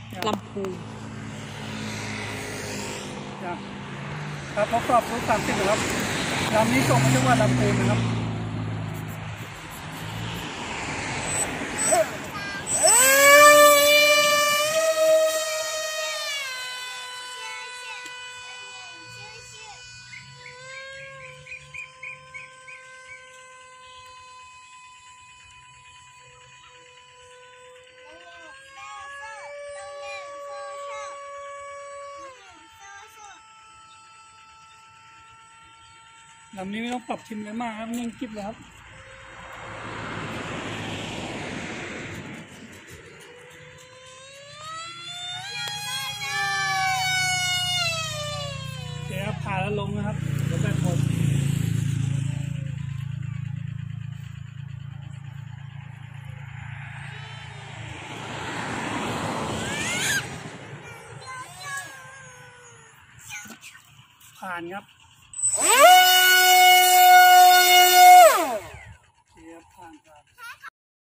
ลำพูนครับทดสอบรูป30ครับลำนี้ส่งมาจังหวัดลำพูนนะครับลำนี้ไม่ต้องปรับชิมเลยมากครับนิ่งกิ๊บเลยครับเดี๋ยวผ่าแล้วลงนะครับเดี๋ยวแบตหมดผ่านครับ